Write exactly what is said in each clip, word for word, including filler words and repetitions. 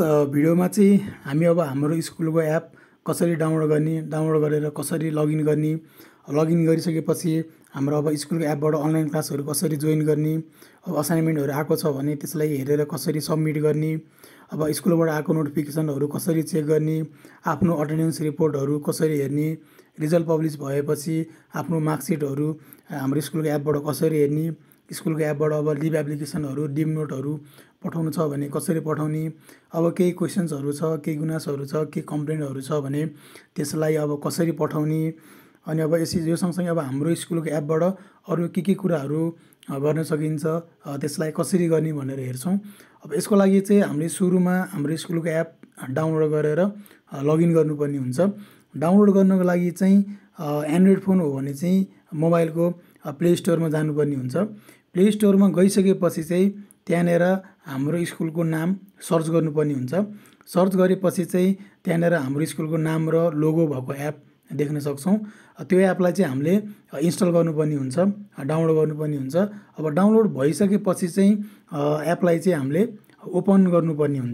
भिडियोमा चाहिँ हामी अब हाम्रो स्कुलको एप कसरी डाउनलोड गर्ने, डाउनलोड गरेर कसरी लगइन गर्ने, लगइन गरिसकेपछि हाम्रो अब स्कुलको एपबाट अनलाइन क्लासहरू कसरी जोइन गर्ने, अब असाइनमेन्टहरू आएको छ भने त्यसलाई हेरेर कसरी सबमिट गर्ने, अब स्कुलबाट आएको नोटिफिकेसनहरू कसरी चेक गर्ने, आफ्नो अटेन्डेन्स रिपोर्टहरू कसरी हेर्ने, रिजल्ट पब्लिस भएपछि आफ्नो मार्कसिटहरू हाम्रो स्कुलको एपबाट कसरी हेर्ने, स्कुलको एपबाट अब लिभ एप्लिकेसनहरू, डिम नोटहरू पठाउनु छ भने कसरी पठाउने, अब केही क्वेसन्सहरू छ, केही गुनासोहरू छ, केही कम्प्लेन्टहरू छ भने त्यसलाई अब कसरी पठाउने। अनि अब यसरी यो सँगसँगै अब हाम्रो स्कुलको एपबाट अरू के के कुराहरू गर्न सकिन्छ, त्यसलाई कसरी गर्ने भनेर हेर्छौँ। अब यसको लागि चाहिँ हामीले सुरुमा हाम्रो स्कुलको एप डाउनलोड गरेर लगइन गर्नुपर्ने हुन्छ। डाउनलोड गर्नको लागि चाहिँ एन्ड्रोइड फोन हो भने चाहिँ मोबाइलको प्ले स्टोरमा जानुपर्ने हुन्छ। प्ले स्टोरमा गइसकेपछि चाहिँ त्यहाँनिर हाम्रो स्कुलको नाम सर्च गर्नुपर्ने हुन्छ। सर्च गरेपछि चाहिँ त्यहाँनिर हाम्रो स्कुलको नाम र लोगो भएको एप देख्न सक्छौँ। त्यो एपलाई चाहिँ हामीले इन्स्टल गर्नुपर्ने हुन्छ, डाउनलोड गर्नुपर्ने हुन्छ। अब डाउनलोड भइसकेपछि चाहिँ एपलाई चाहिँ हामीले ओपन गर्नुपर्ने हुन्छ।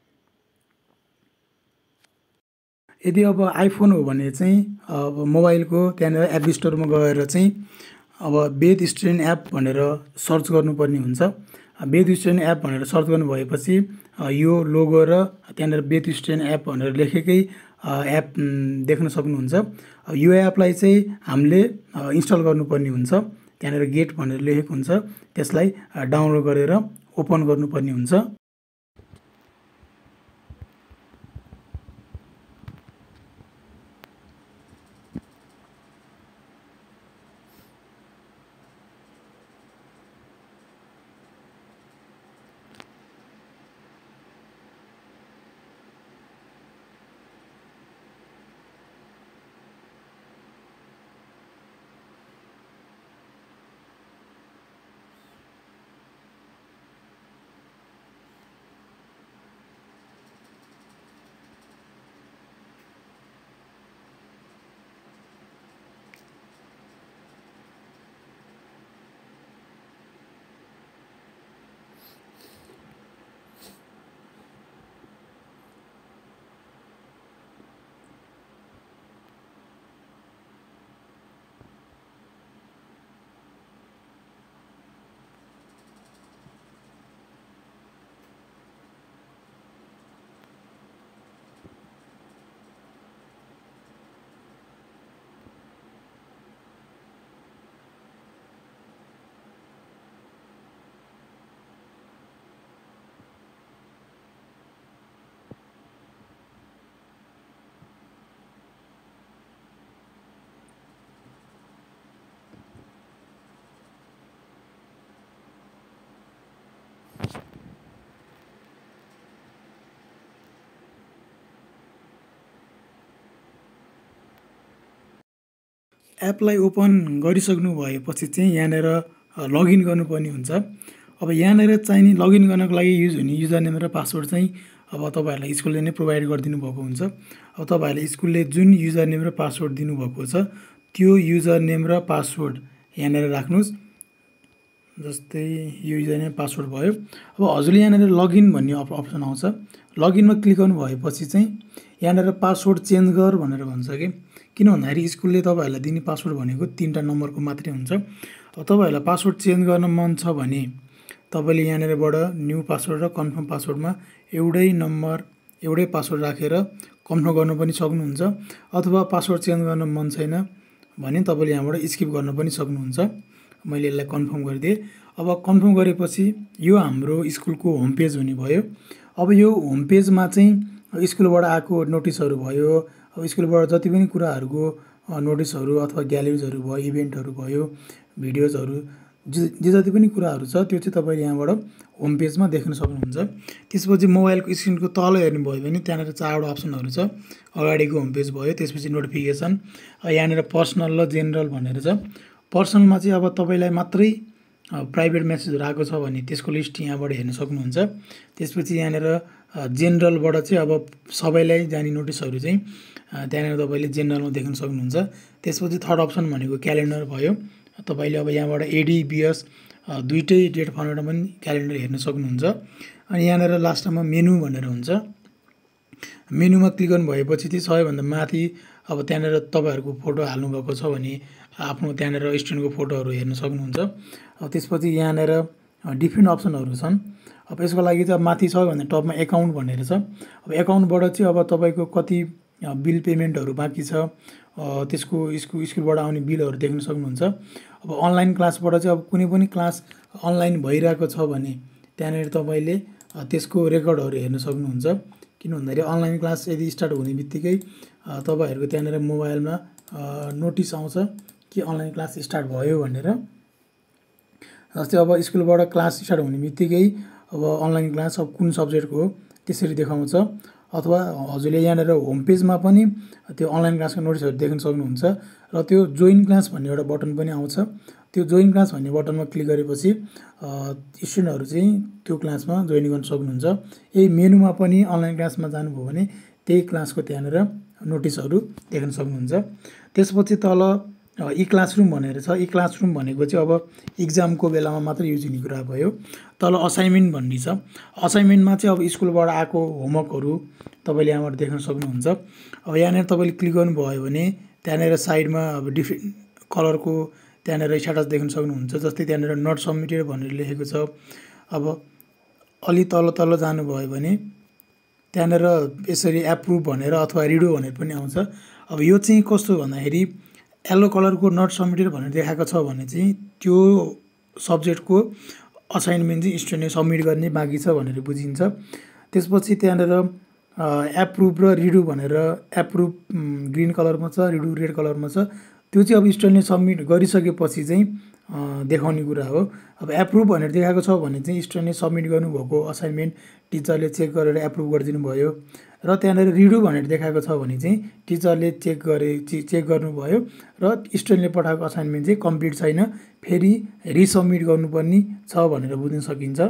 यदि अब आइफोन हो भने चाहिँ अब मोबाइलको त्यहाँनिर एप स्टोरमा गएर चाहिँ अब वेद स्टुडेन्ट एप भनेर सर्च गर्नुपर्ने हुन्छ। वेद स्टुडेन्ट एप भनेर सर्च गर्नु भएपछि यो लोगो र त्यहाँनिर वेद स्टुडेन्ट एप भनेर लेखेकै एप देख्न सक्नुहुन्छ। यो एपलाई चाहिँ हामीले इन्स्टल गर्नुपर्ने हुन्छ। त्यहाँनिर गेट भनेर लेखेको हुन्छ, त्यसलाई डाउनलोड गरेर ओपन गर्नुपर्ने हुन्छ। एपलाई ओपन गरिसक्नु भएपछि चाहिँ यहाँनिर लगइन गर्नुपर्ने हुन्छ। अब यहाँनिर चाहिने लगइन गर्नको लागि युज हुने युजर नेम र पासवर्ड चाहिँ अब तपाईँहरूलाई स्कुलले नै प्रोभाइड गरिदिनु भएको हुन्छ। अब तपाईँहरूले स्कुलले जुन युजर नेम र पासवर्ड दिनुभएको छ त्यो युजर नेम र पासवर्ड यहाँनिर राख्नुहोस्। जस्तै यो युजर नेम पासवर्ड भयो। अब हजुरले यहाँनिर लगइन भन्ने अप्सन आउँछ। लगइनमा क्लिक गर्नु भएपछि चाहिँ यहाँनिर पासवर्ड चेन्ज गर भनेर भन्छ कि किन भन्दाखेरि स्कुलले तपाईँहरूलाई दिने पासवर्ड भनेको तिनवटा नम्बरको मात्रै हुन्छ। अब तपाईँहरूलाई पासवर्ड चेन्ज गर्न मन छ भने तपाईँले यहाँनिरबाट न्यू पासवर्ड र कन्फर्म पासवर्डमा एउटै नम्बर एउटै पासवर्ड राखेर कन्फर्म गर्न पनि सक्नुहुन्छ। अथवा पासवर्ड चेन्ज गर्न मन छैन भने तपाईँले यहाँबाट स्किप गर्न पनि सक्नुहुन्छ। मैले यसलाई कन्फर्म गरिदिएँ। अब कन्फर्म गरेपछि यो हाम्रो स्कुलको होम पेज हुने भयो। अब यो होम पेजमा चाहिँ स्कुलबाट आएको नोटिसहरू भयो, अब स्कुलबाट जति पनि कुराहरूको नोटिसहरू अथवा ग्यालेरिजहरू भयो, इभेन्टहरू भयो, भिडियोजहरू जे जे जति पनि कुराहरू छ त्यो चाहिँ तपाईँले यहाँबाट होम पेजमा देख्न सक्नुहुन्छ। त्यसपछि मोबाइलको स्क्रिनको तल हेर्नुभयो भने त्यहाँनिर चारवटा अप्सनहरू छ। अगाडिको होम पेज भयो, त्यसपछि नोटिफिकेसन, यहाँनिर पर्सनल र जेनरल भनेर छ। पर्सनलमा चाहिँ अब तपाईँलाई मात्रै प्राइभेट मेसेजहरू आएको छ भने त्यसको लिस्ट यहाँबाट हेर्न सक्नुहुन्छ। त्यसपछि यहाँनिर जेनरलबाट चाहिँ अब सबैलाई जाने नोटिसहरू चाहिँ त्यहाँनिर तपाईँले जेनरलमा देख्न सक्नुहुन्छ। त्यसपछि थर्ड अप्सन भनेको क्यालेन्डर भयो। तपाईँले अब यहाँबाट एडी बिएस दुईटै डेट फर्मेटमा पनि क्यालेन्डर हेर्न सक्नुहुन्छ। अनि यहाँनिर लास्टमा मेनु भनेर हुन्छ। मेनुमा क्लिक गर्नु भएपछि चाहिँ सबैभन्दा माथि अब त्यहाँनिर तपाईँहरूको फोटो हाल्नुभएको छ भने आफ्नो त्यहाँनिर स्टुडेन्टको फोटोहरू हेर्न सक्नुहुन्छ। अब त्यसपछि यहाँनिर डिफ्रेन्ट अप्सनहरू छन्। अब यसको लागि चाहिँ अब माथि सबैभन्दा टपमा एकाउन्ट भनेर छ। अब एकाउन्टबाट चाहिँ अब तपाईँको कति बिल पेमेन्टहरू बाँकी छ त्यसको स्कु स्कुलबाट आउने बिलहरू देख्न सक्नुहुन्छ। अब अनलाइन क्लासबाट चाहिँ अब कुनै पनि क्लास अनलाइन भइरहेको छ भने त्यहाँनिर तपाईँले त्यसको रेकर्डहरू हेर्न सक्नुहुन्छ। किन भन्दाखेरि अनलाइन क्लास यदि स्टार्ट हुने बित्तिकै तपाईँहरूको त्यहाँनिर मोबाइलमा नोटिस आउँछ कि अनलाइन क्लास स्टार्ट भयो भनेर। जस्तै अब स्कुलबाट क्लास स्टार्ट हुने बित्तिकै अब अनलाइन क्लास अब कुन सब्जेक्टको हो त्यसरी देखाउँछ। अथवा हजुरले यहाँनिर होम पेजमा पनि त्यो अनलाइन क्लासको नोटिसहरू देख्न सक्नुहुन्छ। र त्यो जोइन क्लास भन्ने एउटा बटन पनि आउँछ। त्यो जोइन क्लास भन्ने बटनमा क्लिक गरेपछि स्टुडेन्टहरू चाहिँ त्यो क्लासमा जोइन गर्न सक्नुहुन्छ। यही मेनुमा पनि अनलाइन क्लासमा जानुभयो भने त्यही क्लासको त्यहाँनिर नोटिसहरू देख्न सक्नुहुन्छ। त्यसपछि तल ई क्लासरुम भनेर छ। ई क्लासरुम भनेको चाहिँ अब इक्जामको बेलामा मात्र युज हुने कुरा भयो। तल असाइनमेन्ट भन्ने छ। असाइनमेन्टमा चाहिँ अब स्कुलबाट आएको होमवर्कहरू तपाईँले यहाँबाट देख्न सक्नुहुन्छ। अब यहाँनिर तपाईँले क्लिक गर्नुभयो भने त्यहाँनिर साइडमा अब डिफ्रेन्ट कलरको त्यहाँनिर स्ट्याटस देख्न सक्नुहुन्छ। जस्तै त्यहाँनिर नट सबमिटेड भनेर लेखेको छ। अब अलि तल तल जानुभयो भने त्यहाँनिर यसरी एप्रुभ भनेर अथवा रिडो भनेर पनि आउँछ। अब यो चाहिँ कस्तो भन्दाखेरि येल्लो कलरको नट सबमिटेड भनेर देखाएको छ भने चाहिँ त्यो सब्जेक्टको असाइनमेन्ट चाहिँ स्टुडेन्टले सबमिट गर्ने बाँकी छ भनेर बुझिन्छ। त्यसपछि त्यहाँनिर एप्रुभ र रिडु भनेर एप्रुभ ग्रिन कलरमा छ, रिडु रेड कलरमा छ। त्यो चाहिँ अब स्टुडेन्टले सबमिट गरिसकेपछि चाहिँ देखाउने कुरा हो। अब एप्रुभ भनेर देखाएको छ भने चाहिँ स्टुडेन्टले सबमिट गर्नुभएको असाइनमेन्ट टिचरले चेक गरेर एप्रुभ गरिदिनु भयो। र त्यहाँनिर रिडु भनेर देखाएको छ भने चाहिँ टिचरले चेक गरे चेक गर्नुभयो र स्टुडेन्टले पठाएको असाइनमेन्ट चाहिँ कम्प्लिट छैन, फेरि रिसबमिट गर्नुपर्ने छ भनेर बुझ्न सकिन्छ।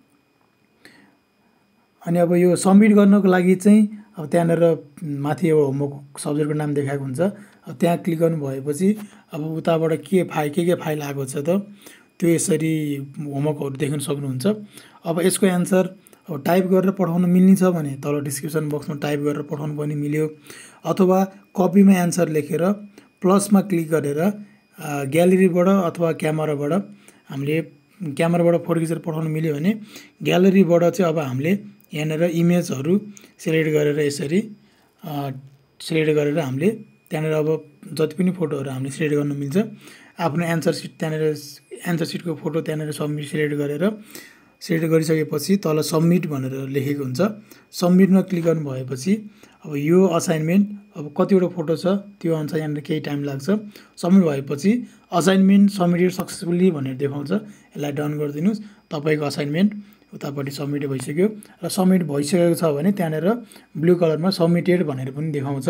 अनि अब यो सबमिट गर्नको लागि चाहिँ अब त्यहाँनिर माथि अब होमवर्क सब्जेक्टको नाम देखाएको हुन्छ। त्यहाँ क्लिक गर्नु भएपछि अब उताबाट के फाइल के के फाइल आएको छ त त्यो यसरी होमवर्कहरू देख्न सक्नुहुन्छ। अब यसको एन्सर अब टाइप गरेर पठाउन मिल्ने छ भने तल डिस्क्रिप्सन बक्समा टाइप गरेर पठाउनु पनि मिल्यो। अथवा कपीमा एन्सर लेखेर प्लसमा क्लिक गरेर ग्यालेरीबाट अथवा क्यामेराबाट हामीले क्यामेराबाट फोटो खिचेर पठाउनु मिल्यो भने ग्यालेरीबाट चाहिँ अब हामीले यहाँनिर इमेजहरू सिलेक्ट गरेर यसरी सिलेक्ट गरेर हामीले त्यहाँनिर अब जति पनि फोटोहरू हामीले सिलेक्ट गर्नु मिल्छ। आफ्नो एन्सर सिट त्यहाँनिर एन्सर सिटको फोटो त्यहाँनिर सबमिट सिलेक्ट गरेर सिलेक्ट गरिसकेपछि तल सबमिट भनेर लेखेको हुन्छ। सबमिटमा क्लिक गर्नु भएपछि अब यो असाइनमेन्ट अब कतिवटा फोटो छ त्यो अनुसार यहाँनिर केही टाइम लाग्छ। सबमिट भएपछि असाइनमेन्ट सबमिटेड सक्सेसफुल्ली भनेर देखाउँछ। यसलाई डन गरिदिनुहोस्। तपाईँको असाइनमेन्ट उतापट्टि सबमिट भइसक्यो र सबमिट भइसकेको छ भने त्यहाँनिर ब्लू कलरमा सबमिटेड भनेर पनि देखाउँछ।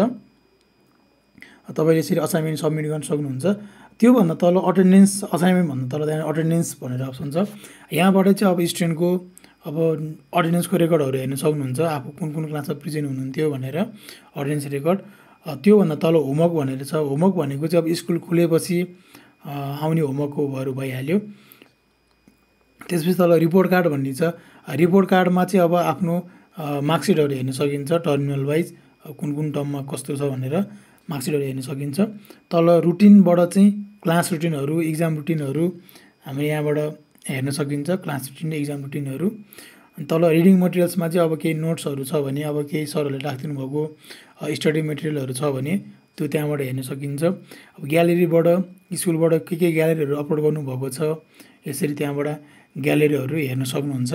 तपाईँले यसरी असाइनमेन्ट सबमिट गर्न सक्नुहुन्छ। त्योभन्दा तल अटेन्डेन्स असाइनमेन्ट भन्दा तल त्यहाँ अटेन्डेन्स भनेर अप्सन छ। यहाँबाट चाहिँ अब स्टुडेन्टको अब अटेन्डेन्सको रेकर्डहरू हेर्न सक्नुहुन्छ। आफू कुन कुन क्लासमा प्रेजेन्ट हुनुहुन्थ्यो भनेर अटेन्डेन्स रेकर्ड। त्योभन्दा तल होमवर्क भनेर छ। होमवर्क भनेको चाहिँ अब स्कुल खुलेपछि आउने होमवर्कहरू भइहाल्यो। त्यसपछि तल रिपोर्ट कार्ड भन्ने छ। रिपोर्ट कार्डमा चाहिँ अब आफ्नो मार्कसिटहरू हेर्न सकिन्छ टर्मिनल वाइज कुन कुन टर्ममा कस्तो छ भनेर मार्कसिटहरू हेर्न सकिन्छ। तल रुटिनबाट चाहिँ क्लास रुटिनहरू इक्जाम रुटिनहरू हामीले यहाँबाट हेर्न सकिन्छ क्लास रुटिन इक्जाम रुटिनहरू। अनि तल रिडिङ मटेरियल्समा चाहिँ अब केही नोट्सहरू छ भने अब केही सरहरूले राखिदिनु भएको स्टडी मटेरियलहरू छ भने त्यो त्यहाँबाट हेर्न सकिन्छ। अब ग्यालेरीबाट स्कुलबाट के के ग्यालेरीहरू अपलोड गर्नुभएको छ यसरी त्यहाँबाट ग्यालेरीहरू हेर्न सक्नुहुन्छ।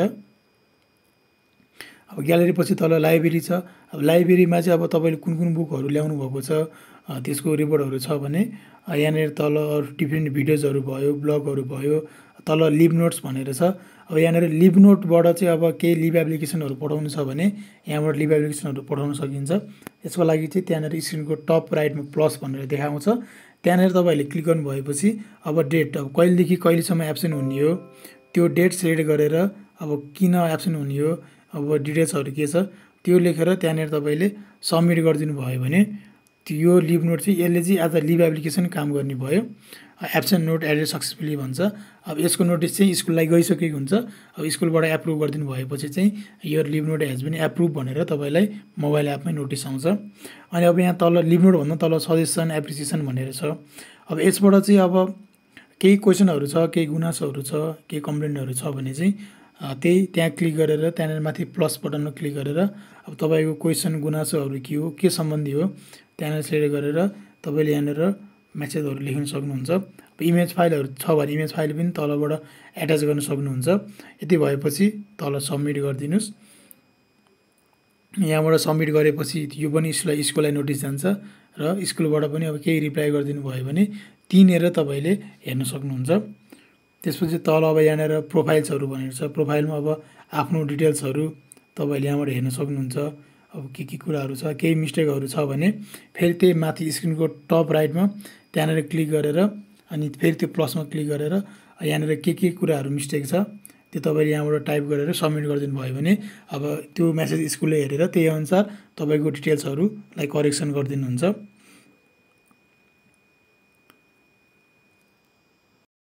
अब ग्यालेरी पछि तल लाइब्रेरी छ। अब लाइब्रेरीमा चाहिँ अब तपाईँले कुन कुन बुकहरू ल्याउनु भएको छ त्यसको रिपोर्टहरू छ भने यहाँनिर तल डिफ्रेन्ट भिडियोजहरू भयो ब्लगहरू भयो। तल लिभ नोट्स भनेर छ। अब यहाँनिर लिभ नोटबाट चाहिँ अब केही लिभ एप्लिकेसनहरू पठाउनु छ भने यहाँबाट लिभ एप्लिकेसनहरू पठाउन सकिन्छ। यसको लागि चाहिँ त्यहाँनिर स्क्रिनको टप राइटमा प्लस भनेर देखाउँछ। त्यहाँनिर तपाईँहरूले क्लिक गर्नु भएपछि अब डेट अब कहिलेदेखि कहिलेसम्म एब्सेन्ट हुने हो त्यो डेट सिलेक्ट गरेर अब किन एब्सेन्ट हुने हो अब डिटेल्सहरू के छ त्यो लेखेर त्यहाँनिर तपाईँले सबमिट गरिदिनु भयो भने यो लिभ नोट चाहिँ यसले चाहिँ एज अ लिभ एप्लिकेसन काम गर्ने भयो। एब्सेन्ट नोट एडेड सक्सेसफुली भन्छ। अब यसको नोटिस चाहिँ स्कुललाई गइसकेको हुन्छ। अब स्कुलबाट एप्रुभ गरिदिनु भएपछि चाहिँ यो leave note has been approve भनेर तपाईँलाई मोबाइल एपमै नोटिस आउँछ। अनि अब यहाँ तल लिभ नोट भन्दा तल सजेसन एप्रिसिएसन भनेर छ। अब यसबाट चाहिँ अब केही क्वेसनहरू छ, केही गुनासोहरू छ, केही कम्प्लेन्टहरू छ भने चाहिँ त्यही त्यहाँ क्लिक गरेर त्यहाँनिर माथि प्लस बटनमा क्लिक गरेर अब तपाईँको क्वेसन गुनासोहरू के हो, के सम्बन्धी हो त्यहाँनिर सिलेक्ट गरेर तपाईँले यहाँनिर मेसेजहरू लेख्न सक्नुहुन्छ। अब इमेज फाइलहरू छ भने इमेज फाइल पनि तलबाट एट्याच गर्न सक्नुहुन्छ। यति भएपछि तल सबमिट गरिदिनुहोस्। यहाँबाट सबमिट गरेपछि यो पनि स्कुललाई स्कुललाई नोटिस जान्छ र स्कुलबाट पनि अब केही रिप्लाई गरिदिनु भयो भने तिनेर तपाईँले हेर्न सक्नुहुन्छ। त्यसपछि तल अब यहाँनिर प्रोफाइल्सहरू भनेर छ। प्रोफाइलमा अब आफ्नो डिटेल्सहरू तपाईँले यहाँबाट हेर्न सक्नुहुन्छ। अब के के कुराहरू छ, केही मिस्टेकहरू छ भने फेरि त्यही माथि स्क्रिनको टप राइटमा त्यहाँनिर क्लिक गरेर अनि फेरि त्यो प्लसमा क्लिक गरेर यहाँनिर के के कुराहरू मिस्टेक छ त्यो तपाईँले यहाँबाट टाइप गरेर सबमिट गरिदिनु भयो भने अब त्यो मेसेज स्कुलले हेरेर त्यही अनुसार तपाईँको डिटेल्सहरूलाई करेक्सन गरिदिनुहुन्छ।